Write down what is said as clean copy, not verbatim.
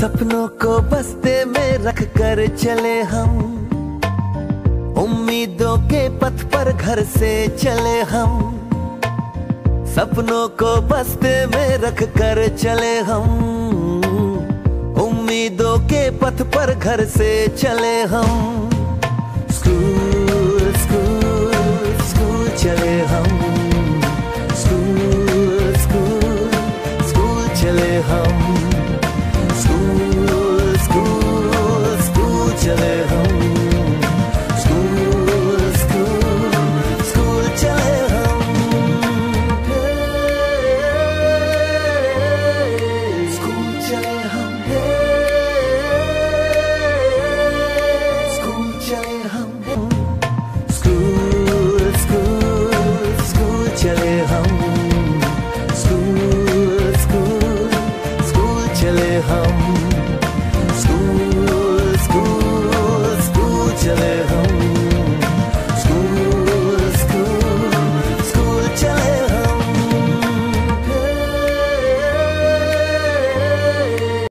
सपनों को बस्ते में रख कर चले हम, उम्मीदों के पथ पर घर से चले हम। सपनों को बस्ते में रख कर चले हम, उम्मीदों के पथ पर घर से चले हम। स्कूल स्कूल स्कूल चले हम, स्कूल स्कूल स्कूल चले हम।